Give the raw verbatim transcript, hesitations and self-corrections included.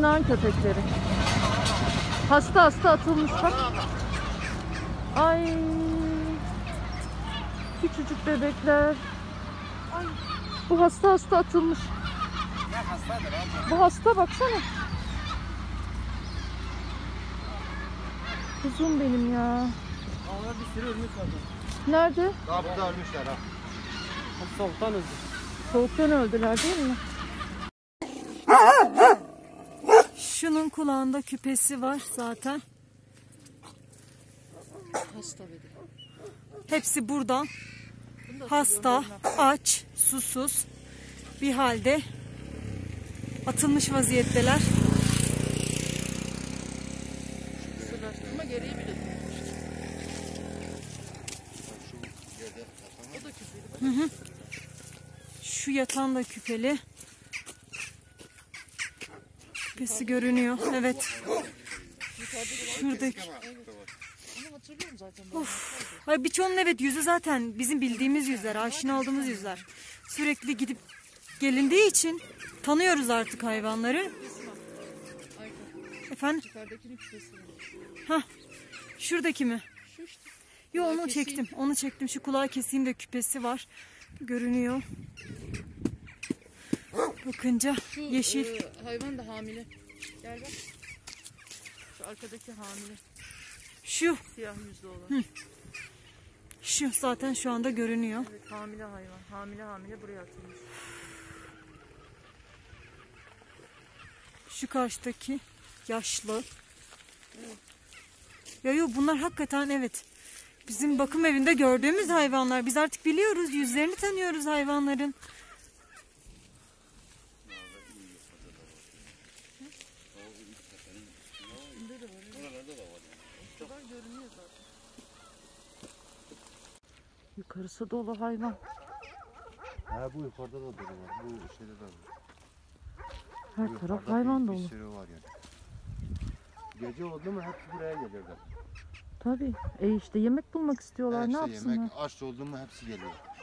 barınağın köpekleri. Hasta hasta atılmış bak. Ay. Küçücük bebekler. Ay. Bu hasta hasta atılmış. Bu hasta baksana. Kuzum benim ya. Ama bir sürü ölmüş zaten. Nerede? Daha burada ölmüşler ha. Soğuktan öldü. Soğuktan öldüler değil mi? Şunun kulağında küpesi var zaten. Hasta bedi. Hepsi burada. Hasta, aç, susuz bir halde atılmış vaziyetteler. Sıraştırma gereği bile tutmuştu. O da küpeli. Hı hı. Şu yatan da küpeli. Küpesi görünüyor. Evet. Şuradaki. Onu hatırlıyorum zaten. Of. Hayır, birçoğunun evet yüzü zaten bizim bildiğimiz yüzler, aşina olduğumuz yüzler. Sürekli gidip gelindiği için tanıyoruz artık hayvanları. Efendim? Yukarıdakinin küpesi var. Hah. Şuradaki mi? Şu işte. Yo, Kulağı onu keseyim. çektim. Onu çektim. Şu kulağı keseyim de küpesi var. Görünüyor. Bakınca Şu yeşil. E, hayvan da hamile. Gel bak. Şu arkadaki hamile. Şu. Siyah yüzlü olan. Hı. Şu zaten şu anda görünüyor. Evet, hamile hayvan. Hamile hamile buraya atılmış. Şu karşıdaki yaşlı. Evet. Ya yo, bunlar hakikaten evet. Bizim bakım evinde gördüğümüz hayvanlar. Biz artık biliyoruz, yüzlerini tanıyoruz hayvanların. Yukarısı dolu hayvan. Ha, bu yukarıda da dolu var. Bu şeyde de var. Her Bu taraf yukarıda hayvan bir, dolu. Bir sürü var yani. Gece oldu mu hepsi buraya gelirler. Tabii. E işte yemek bulmak istiyorlar. Ha, Ne işte yapsınlar? yemek aç oldu mu hepsi geliyor.